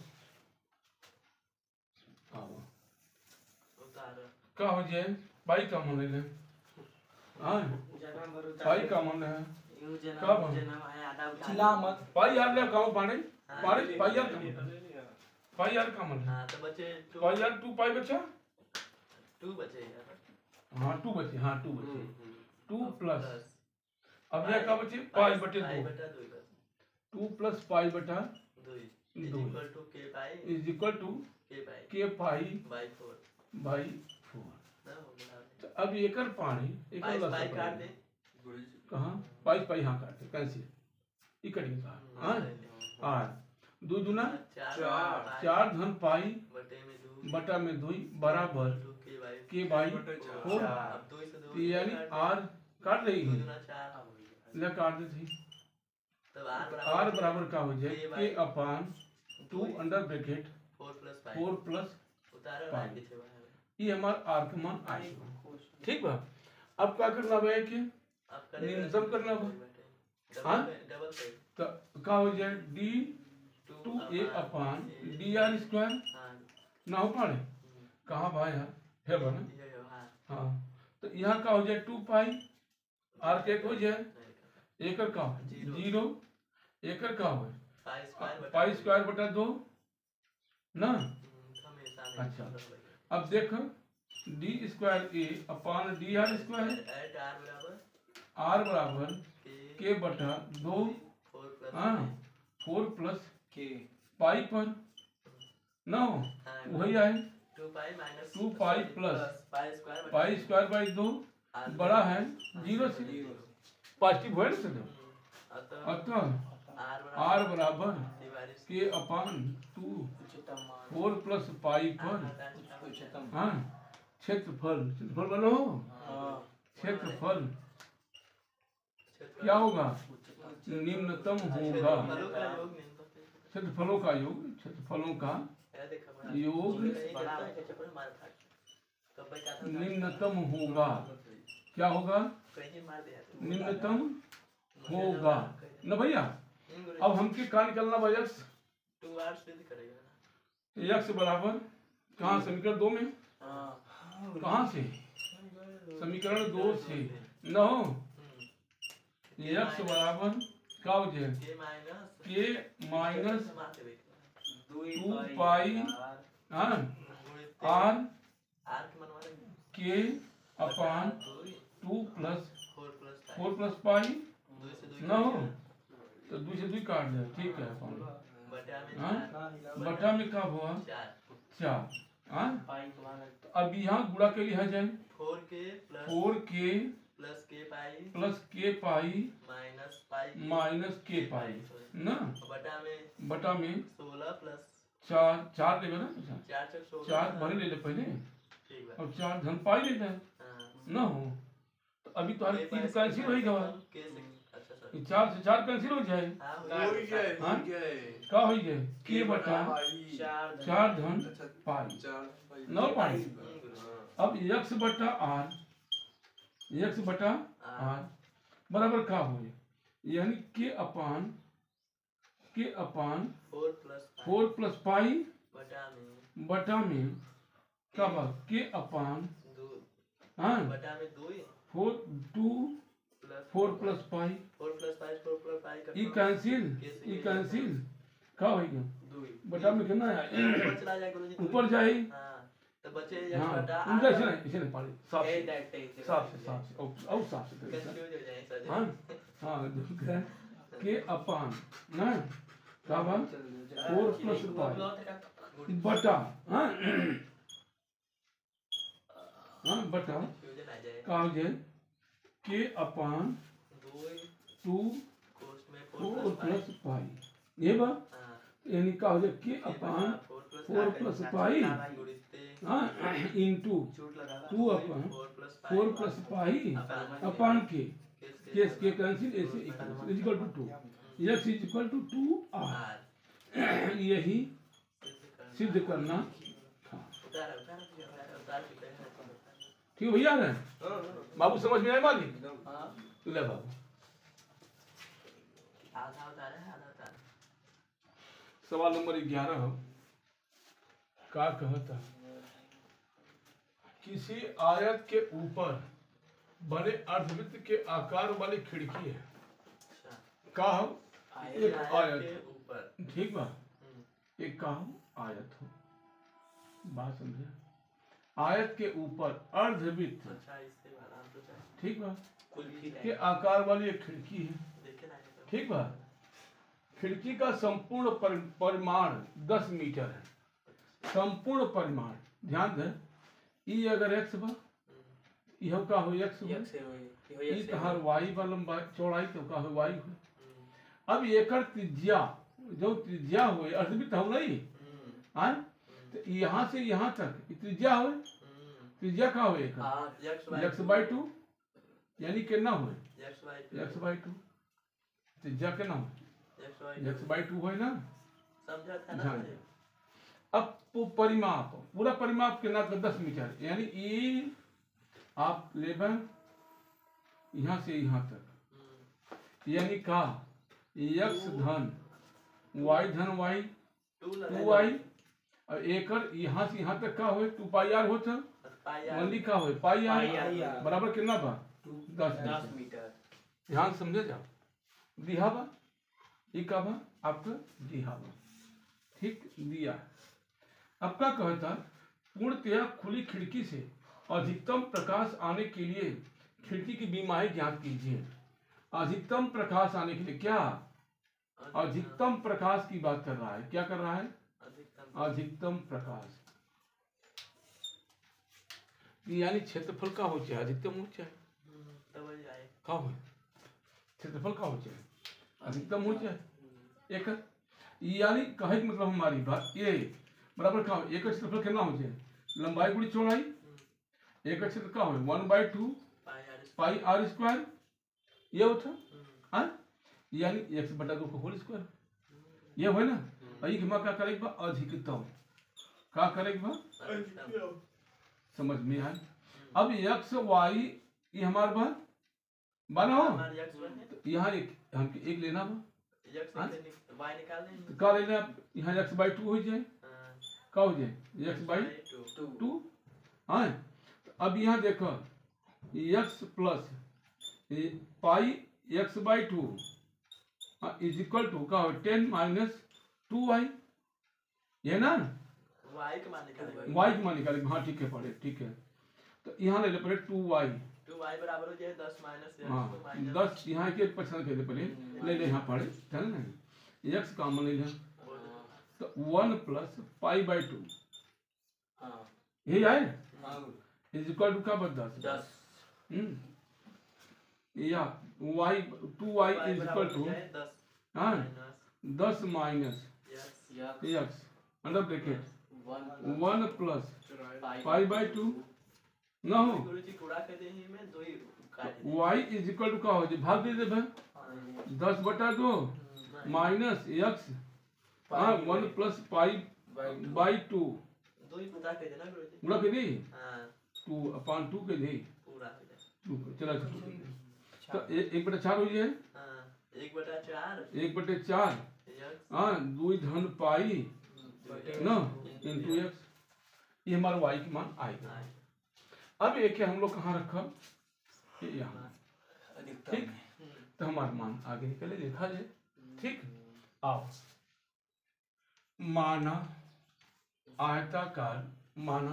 आओ उतार का हो जाए पाई कॉमन ले ले हाँ जना भर उतार पाई कॉमन है यू जना कब? जना है आधा उतार चिल्ला मत पाई यार ले काओ पाड़े हाँ, पाड़े ले- पाई यार ले- ले- कॉमन ले लिया। पाई यार कॉमन है हाँ तो बचे टू पाई यार टू पाई बचा टू बचे यार हाँ टू बचे हाँ टू बचे टू प्लस प्लस अब यह का बचे पाई बटे पाई दो बटा दो बस टू प्लस पाई बटा दो इज दो। Equal to k pi is equal to k pi k pi by four by four ना हो गया तो अब एकर पानी एकर पाई लसा पाई काट दे कहाँ पाई पाई हाँ काटते कैंसिल ई कट गया हाँ आर दो दुना चार चार। चार धन पाई बटे में दो बटा में दुई बराबर टू के बाई के बाई बटे चार। फोर अब दो से दो तो यानी आर काट रही दो है दुना चार ले काट देती तब आर आर बराबर का हो जाए k upon two under bracket four plus five four plus उतारा पाई। ना पीछे बाहर ये हमारा आर का मान आ गया ठीक बा अब क्या करना है कि अब करेगा न्यूनतम करना बा। हाँ? डबल डबल पे तो का हो जाए D two A upon d r square हाँ ना हो पाए कहाँ भाई यार है बना ये यो हाँ हाँ तो यहाँ का हो जाए टू पाई आर के हो जाए एकर का हो जीरो। जीरो एकर का हो पाई स्क्वायर बटा पाई स्क्वायर बटा दो ना हमेशा अच्छा। अब देखो d square A upon d r square at r बराबर आर बराबर के के बटा दो फोर प्लस हाँ फोर प्लस के पाई पर ना हो वही आए two pi minus two pi plus pi square बटा पाई स्क्वायर बाई दो आर बड़ा है जीरो से जीरो पॉजिटिव है ना सर अतः अतः आर आर बराबर डिवाइडेड के अपान टू उच्चतम मान फोर प्लस पाई पर उच्चतम हाँ क्षेत्रफल क्षेत्रफल बनो हाँ क्षेत्रफल क्या होगा निम्नतम होगा क्षेत्रफलों का योग क्षेत्रफलों का योग निम्नतम होगा क्या होगा निम्नतम होगा ना भैया अब हमके कहा निकलना भाई यक्स टू आर सिद्ध करेगा यक्स बराबर कहाँ समीकरण दो में हाँ कहाँ से समीकरण दो से न हो यक्स बराबर क्या हो जाए के माइनस के माइनस दुई टू पाई हाँ आर आर के मनवा रहे k upon two plus four plus four plus pi दो से दो न हो तो दो से दो काट दे ठीक है अपान बटा में हाँ? चार बटा में कब हुआ चार चार हाँ पाई के मान तो अब यहाँ गुणा के लिए जाए फोर के प्लस फोर के plus k pi plus k pi minus pi minus k पाई ना बटा में बटा में सोलह प्लस चार चार लेगा ना चार चार चक सोलह चार भरे ले ले पहले ठीक है और चार धन पाई ले जाए हाँ ना हो तो अभी तो हर तीन कैंसिल हो गया के से अच्छा सर ये चार से चार कैंसिल हो जाए हाँ हो ही गए हो हाँ? ही गए क्या हो जाए के बटा चार चार धन पाई चार नौ पाई हाँ। अब यक्स बटा आर यक्स बटा आर बराबर क्या हो जाए यानी k upon k upon four plus four plus pi बटा में बटा में क्या बात के अपान दो हाँ बटा में दो ही four two plus four plus pi four plus five four plus five ई कैंसिल ई कैंसिल क्या होगा दो ही बटा में कितना है ऊपर चला जाए गुरुजी ऊपर जाए हाँ तो बचे हाँ यक्स बटा उनका इसे नहीं इसे नहीं पढ़े साफ ए से दैट टेक साफ से साफ से और और साफ से तरीके से कंफ्यूज हो जाए सर हाँ हाँ जो है के अपान ना क्या बात फोर प्लस पाई बटा हाँ हाँ बटा कंफ्यूजन आ जाए का हो जाए के अपान दो ही टू कोस्ट में four four plus plus pi ये बा हाँ यानी का हो जाए k upon four plus pi हाँ into two upon four plus pi upon k केस के कैंसिल ऐसे equal to two x is equal to two r यही सिद्ध करना था ठीक भैया है बाबू समझ में आए मालिक ले बाबू सवाल नंबर ग्यारह का कहता किसी आयत के ऊपर बने अर्धवृत्त के आकार वाली खिड़की है अच्छा का हो एक आयत आयत के ऊपर ठीक बा हम्म, एक का हो आयत हो बात समझे आयत के ऊपर अर्धवृत्त अच्छा इससे वाला हम तो चाहे ठीक बा कुल्फी के टाइप आकार वाली एक खिड़की है देखे ना तो ठीक बा खिड़की का संपूर्ण पर, परिमाण दस मीटर है संपूर्ण परिमाण ध्यान दे ई अगर एक्स बा यह का हो एक्स हो एक से हुई इहो ई एक से तहार हुई। वाई बा लंबाई चौड़ाई तो का हो वाई हो हम्म, अब एकर त्रिज्या जो त्रिज्या हुए अर्धवृत्त हो नहीं हम्म, हाँ तो यहाँ से यहाँ तक ई त्रिज्या हुए हम्म, त्रिज्या का हुए एकर हाँ x by x by two यानी कितना हुए x by two x by two त्रिज्या कितना हुए x by x by two हुए ना समझा था ना ध्यान तुझे? अब पू- परिमाप पूरा परिमाप कितना का दस मीटर यानी ई आप लेबन यहाँ से यहाँ तक हम्म, यानी का एक्स धन वाई धन वाई टू टू लगा वाई और एकर यहाँ से यहाँ तक का हुए टू पाई आर होता पाई ओनली का हुए पाई पाई आर आर। बराबर कितना बा दस दस मीटर मीटर ध्यान समझे जाओ दिहा बा ई का बा आपका दिहा बा ठीक दिया अब क्या कहता पूर्णतया खुली खिड़की से अधिकतम प्रकाश आने के लिए खिड़की की बीमारी ज्ञात कीजिए अधिकतम प्रकाश आने के लिए क्या अधिकतम प्रकाश की बात कर रहा है क्या कर रहा है अधिकतम अधिकतम प्रकाश यानी क्षेत्रफल का हो चाहे अधिकतम हो चाहे हम्म, तब वही आए का हो क्षेत्रफल का हो चाहे अधिकतम हो चाहे एक यानी कहे के मतलब हमारी बात ये बराबर का हो एक क्षेत्रफल कितना हो जाए लंबाई गुणी चौड़ाई एक क्षेत्र का हो one by two pi r pi r square ये होता हम्म, हाँ यानी एक्स बटा दो का होल स्क्वायर ये हो ना और ये क्या करेगा बा अधिकतम का करेगा बा अधिकतम समझ में आए अब एक्स वाई ये हमारे बा बना हो हमारे एक्स बने तो यहाँ एक हम एक लेना बा एक्स हाँ? से निक- वाई निकाल तो देंगे का लेना यहाँ एक्स बाई टू हो जाए हाँ, का हो जाए x by two two two हाँ तो अब यहाँ देखो x plus pi x by two is equal to का हो टेन माइनस टू वाई ये ना वाई के मान निकालेंगे वाई की मान निकालेंगे हाँ ठीक है पढ़े ठीक है तो यहाँ ले ले पहले टू वाई टू वाई बराबर हो जाए दस माइनस हाँ एक्स माइनस दस यहाँ के पसंद कर दे पहले ले ले यहाँ पढ़े चल ना एक्स कॉमन ले ले तो one plus pi by two हाँ यही आए हाँ इज इक्वल टू का बस दस दस हम्म या y two y y is बराबर इक्वल हो टू जाए दस हाँ माइनस दस माइनस एक्स यक x under bracket one one plus pi pi by two ना हो गुरुजी गुणा कर दे ही में दो ही काट दे वाई इज इक्वल टू का हो जाए भाग दे दे भाई हाँ, दस बटा दो हम्म, माइनस एक्स हाँ one plus pi by two दो ही गुणा कर देना गुरुजी गुणा के दी हाँ टू अपॉन टू के दी पूरा हो जाए टू को चला टू के दी तो ए- एक बटा चार हो जाए हाँ एक बटा चार एक बटे चार एक्स हाँ दुई धन पाई ना इंटू एक्स ये हमारा वाई की मान आएगा हाँ, अब एक है हम लोग कहाँ रखा ये यहाँ अधिकतम ठीक तो हमारा मान आगे निकले लिखा जाए ठीक आओ माना आयताकार माना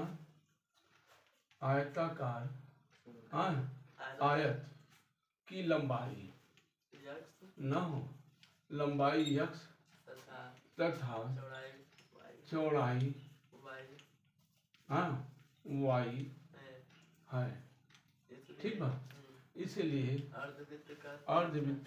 आयताकार हाँ आयत की लंबाई एक्स न हो लंबाई यक्स तथा तथा चौड़ाई वाई चौड़ाई वाई हाँ वाई है है इसलिए ठीक बा हम्म, इसलिए अर्धवृत्त का अर्धवृत्त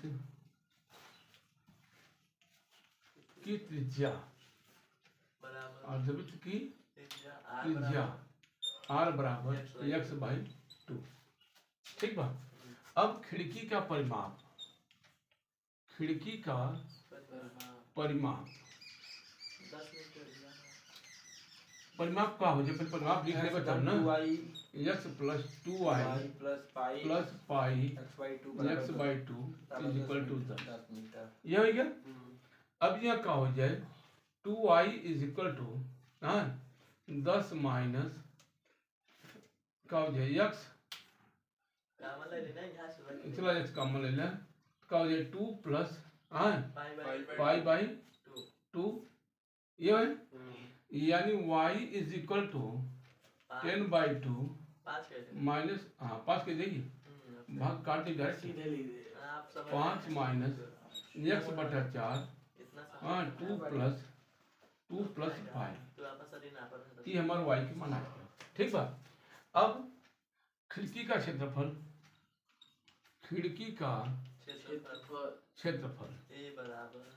की त्रिज्या बराबर अर्धवृत्त की त्रिज्या आर त्रिज्या बराबर आर बराबर एक्स बाई टू ठीक बा अब खिड़की का परिमाप खिड़की का परिमाप परिमाप दस मिनट कर दिया परिमाप का हो जाए फिर परिमाप लिख लेगा तब ना y x plus two y y plus pi plus pi x by two x by two is equal to दस दस मीटर ये हो गया अब यह क्या हो जाए two I is equal to हाँ दस माइनस का हो जाए एक्स कॉमन ले लेना यहाँ से रख चला एक्स कॉमन ले लें का हो जाए टू प्लस हाँ pi by pi by two two ये है यानी y is equal to ten by two पाँच कैसे माइनस हाँ पाँच के देगी हम्म, भाग काट दी डायरेक्ट सीधे लीजिए। आप समझ पाँच माइनस एक्स बटा चार इतना हाँ two plus two plus five तो आप सरी ना पर ये हमारा y की मान आ गया ठीक बा। अब खिड़की का क्षेत्रफल खिड़की का क्षेत्रफल क्षेत्रफल ए बराबर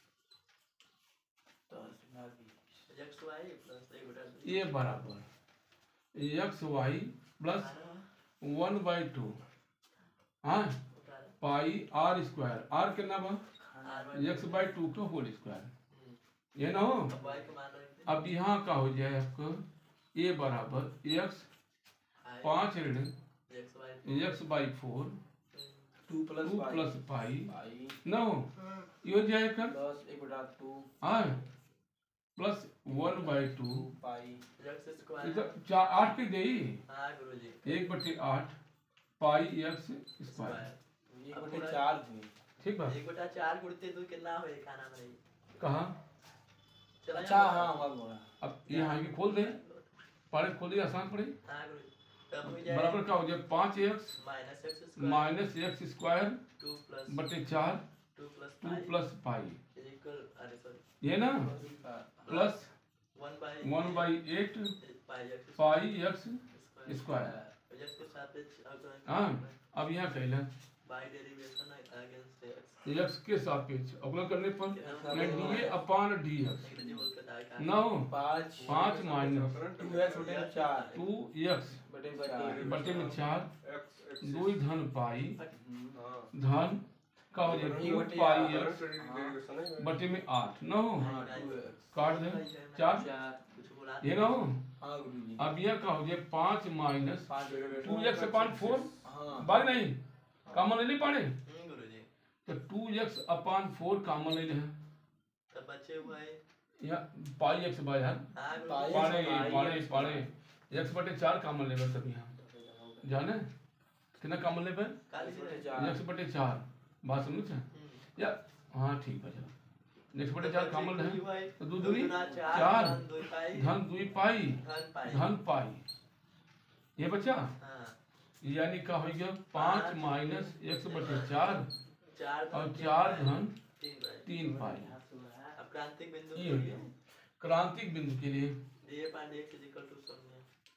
दस गुना बीस। x y प्लस a बटा दो ये बराबर x y plus one by two हाँ पाई आर स्क्वायर आर कितना बा एक्स बाई टू का होल स्क्वायर ये ना हो। अब y का मान रख अब यहाँ का हो जाए आपको ए बराबर एक्स पाँच ऋण दे x y x by four two plus two pi. Plus pi pi ना हो ये हो जाए कर प्लस एक बटा टू हाँ plus one by two two pi x ये स्क्वायर तो चार आठ की दे हां गुरुजी एक बटे आठ पाई एक्स स्क्वायर एक बटे चार हुए। ठीक बा। एक बटा चार गुणते तो कितना होए खाना में कहाँ चला अच्छा हाँ हुआ बोला। अब ये यहाँ की खोल दे पारे खोल दे आसान पड़े हां गुरुजी तब हो जाए बराबर का हो जाए पाँच x minus x square minus x square two plus बटे चार two plus two plus pi equal अरे सॉरी ये ना plus one by one by eight pi x pi x square square x के सापेक्ष अगर हाँ अब यहाँ कहला by derivation against x x के सापेक्ष अवकलन करने पर d A upon D x अंग्रेजी बोल के दाई का नौ पाँच पाँच माइनस टू एक्स बटे में चार टू एक्स बटे में चार बटे में चार एक्स एक्स दो धन पाई हाँ धन का हो जाए टू पाई एक्स डेरिवेशन है बटे में आठ नौ हाँ टू एक्स काट दे चार चार कुछ बोला ये ना हो हाँ गुरुजी। अब यह का हो जाए पाँच माइनस पाँच टू एक्स अपॉन फोर हाँ बाग नहीं कॉमन ले नहीं पाने हम्म गुरुजी तो two x upon four common ले हैं तब बचे हुए या पाई एक्स बाय यार हां पाई गुरुजी पाड़े पाड़े पाड़े एक्स बटे चार कॉमन ले तब यहाँ जाने कितना कॉमन ले काली बटे से चार एक्स बटे चार बात समझ हम्म या हाँ ठीक है चलो एक्स बटे चार कॉमन है तो दो दूनी दुना चार धन दो पाई धन दुई पाई धन पाई धन पाई ये बचा हां यानी का हो गया पाँच माइनस एक्स बटे चार चार और धन चार धन तीन पाई तीन पाई अब क्रांतिक बिंदु ये के हो लिए गया क्रांतिक बिंदु के लिए d A pi x equal to शून्य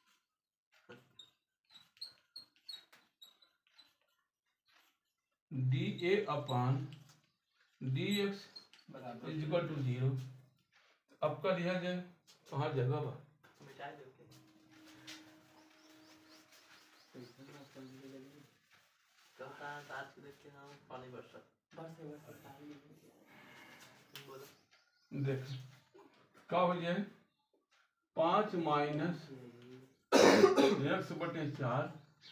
d A upon D x बराबर इज इक्वल टू जीरो अब का दिया जाए कहाँ जगह बा मिटा दो के कहता आज के देख के हम पानी बरसा बोलो देख का हो जाए पाँच माइनस एक्स बटे चार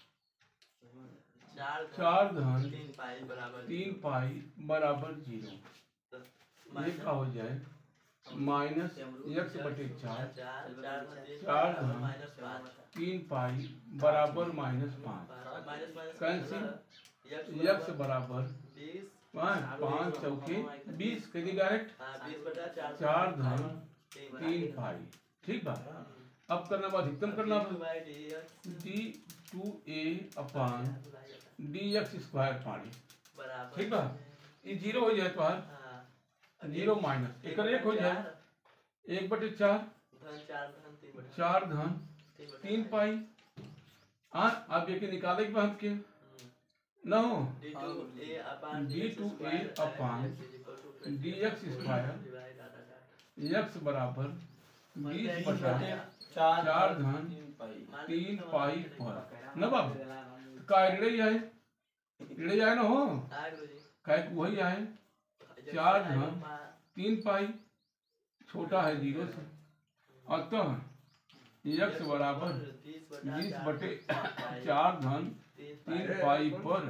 चार धन चार धन तीन पाई बराबर तीन पाई बराबर जीरो ये का हो जाए माइनस एक्स बटे चार चार चार धन तीन चार पाई धन माइनस पाँच तीन पाई बराबर माइनस पाँच माइनस माइनस कैंसिल एक्स बराबर बीस पाँच पाँच चौके बीस कह दी डायरेक्ट हाँ बीस बटा चार चार धन तीन तीन पाई ठीक बा अब करना बा अधिकतम करना बा d two A upon D x square पानी बराबर ठीक बा ये जीरो हो जाए तो हाँ जीरो माइनस एक एक हो जाए एक बटे चार धन चार धन तीन बटा चार धन तीन बटा तीन पाई हाँ अब ये के निकाले के बाद के न हो d two A upon d two A upon D x square x बराबर बीस बटा चार चार धन तीन पाई तीन पाई पर न बाबू का ऋण आए ऋण आए ना हो हाँ गुरुजी काय को वही आए चार धन तीन पाई छोटा है जीरो से अतः एक्स बराबर बीस बटे चार धन तीन पाई पर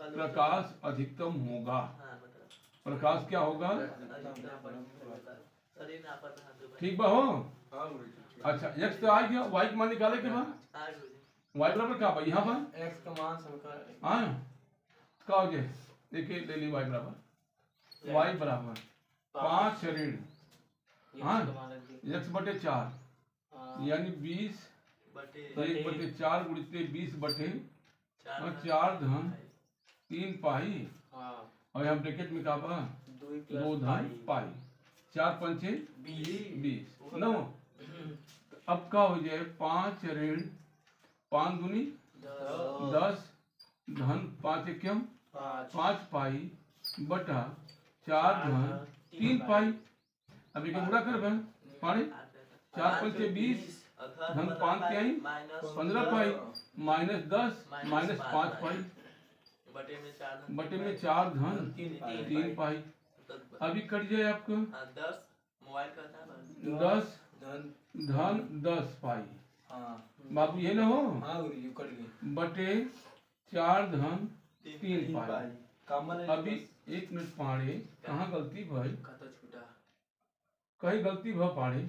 प्रकाश अधिकतम होगा। प्रकाश क्या होगा अरे ना पता हां तो ठीक बा हो। हाँ गुरुजी ठीक। अच्छा x तो आ गया, y का मान निकाले के बाद आ गुरुजी y बराबर का बा यहाँ पर एक्स का मान समीकरण हाँ का हो गया, देखिए ले ली y बराबर y बराबर पाँच ऋण हाँ x बटे चार यानी बीस बटे एक बटे चार गुणित बीस बटे चार और चार धन तीन पाई हाँ और यहाँ ब्रैकेट में का बा दो दो धन पाई चार पंचे बीस नौ। अब का हो जाए पाँच ऋण पाँच दूनी दस धन पाँच एकम पाँच पाँच पाई बटा चार धन तीन पाई। अब एक गुणा कर बहन पानी चार पंचे बीस धन पाँच त्याई माइनस पंद्रह पाई माइनस दस माइनस पाँच पाई बटे में चार धन बटे में चार धन तीन पाई। तीन पाई। अभी कट जाए आपको हाँ, दस मोबाइल का था बस। दस धन धन दस पाई हाँ बाबू ये ना हो हाँ गुरुजी कट गए बटे चार धन तीन पाई। कॉमन अभी एक मिनट पाड़े कहाँ गलती भाई का तो छूटा कहीं गलती भ पाड़े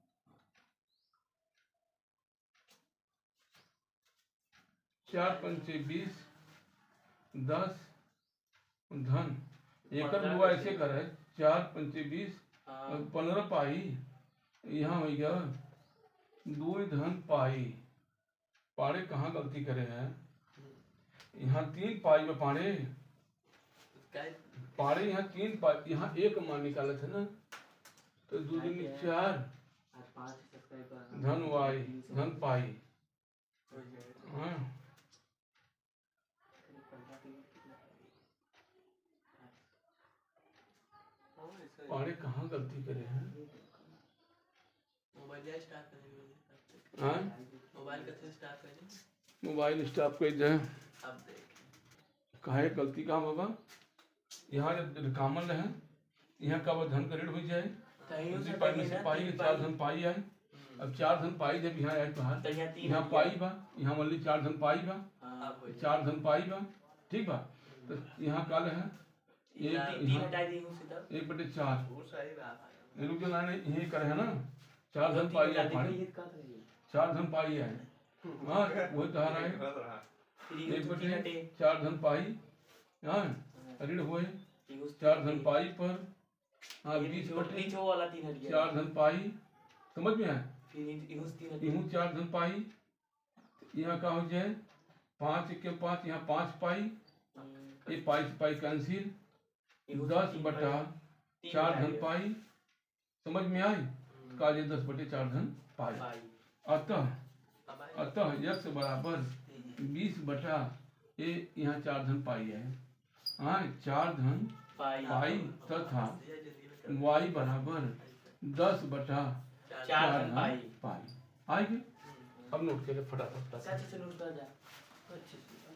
चार पंचे बीस दस धन एकड़ बुआ ऐसे करे चार पंचे बीस पंद्रह पाई यहाँ हो गया दो धन पाई पाड़े कहाँ गलती करे हैं यहाँ तीन पाई में पाड़े काय पाड़े यहाँ तीन पाई यहाँ एक मान निकाले थे ना तो दो दिन में चार आज पाँच सब्सक्राइबर धन वाई धन पाई हाँ पाड़े कहाँ गलती करे हैं मोबाइल या स्टार्ट करेंगे हाँ मोबाइल का से स्टार्ट करेंगे मोबाइल स्टॉप कर जाए अब देख काहे गलती का बाबा यहाँ जब कामन रहे यहाँ का धन का ऋण हो जाए दूसरी पाई में से पाई के चार धन पाई आए अब चार धन पाई जब यहाँ आए बाहर यहाँ पाई बा यहाँ मान ली चार धन पाई बा अब हो चार धन पाई बा ठीक बा तो यहाँ काल है एक तीन यहाँ हटा दी हूं सीधा एक बटे चार वो सही बात है ये लोग जो ना यही करे है ना चार धन पाई है पानी चार धन पाई है हाँ वही कहा रहा है रह रहा है। एक बटे चार धन पाई हाँ ऋण हुए चार धन पाई पर हाँ बीस बटे वाला तीन हट चार धन पाई समझ में आए फिर इहुस तीन हट इहूँ चार धन पाई यहाँ का हो जाए पाँच के पाँच यहाँ पाँच पाई ये पाई से पाई कैंसिल दस बटा चार धन पाई समझ में आई का ये दस बटे चार धन पाई अतः अतः यक्ष बराबर बीस बटा ये यहाँ चार धन पाई है हाँ चार धन पाई तथा वाई बराबर दस बटा चार धन पाई आएगी अब नोट के लिए फटाफट अच्छे से नोट कर जा अच्छे से